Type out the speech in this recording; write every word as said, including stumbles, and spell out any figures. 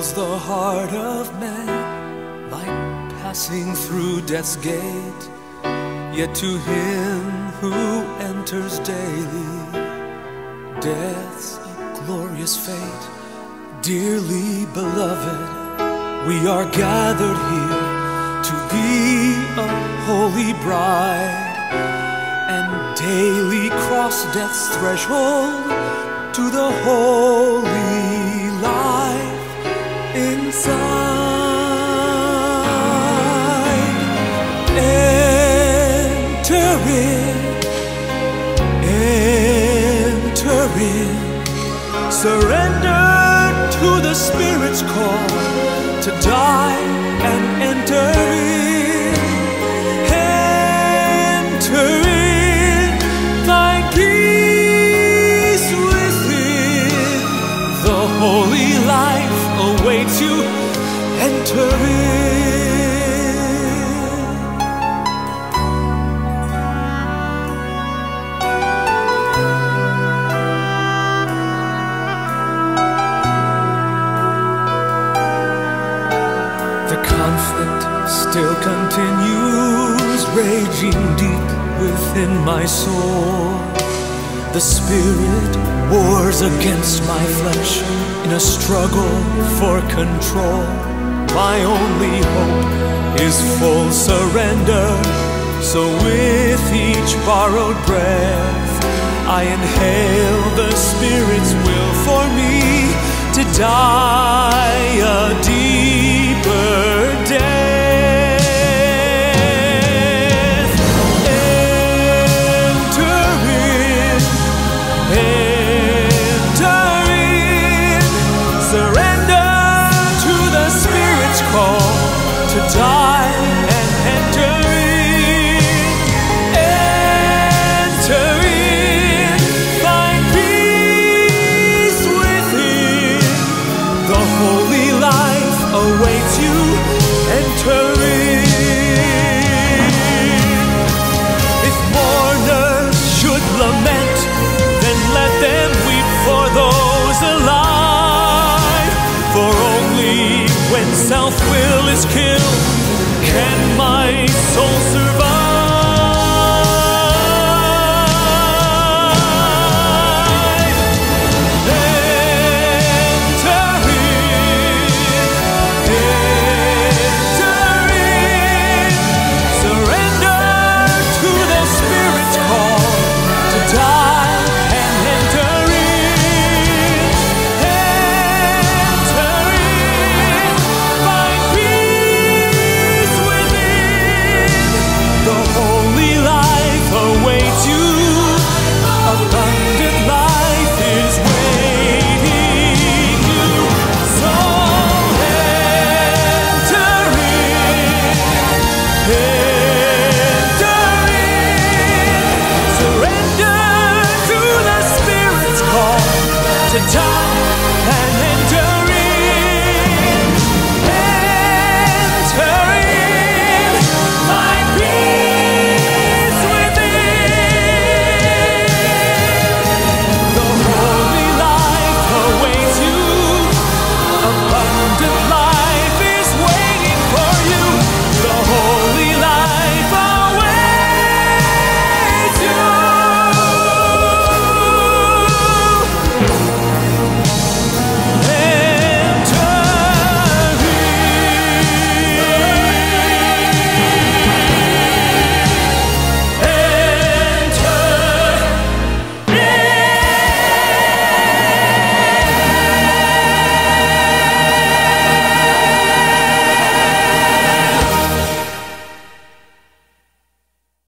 fills the heart of man like passing through death's gate. Yet to him who enters daily, death's a glorious fate. Dearly beloved, we are gathered here to be a holy bride, and daily cross death's threshold to the holy life inside. Enter in, enter in, surrender to the Spirit's call to die and enter in. Enter in, find peace within. The holy life awaits you. Enter in. The conflict still continues, raging deep within my soul. The Spirit wars against my flesh in a struggle for control. My only hope is full surrender, so with each borrowed breath I inhale the Spirit's will for me to die a deeper death. Enter in, enter in, surrender to the Spirit's call to die and enter in. Enter in, find peace within. The holy life awaits you. Enter in. If mourners should lament, then let them weep for those alive. For only when self-will is killed can my soul survive.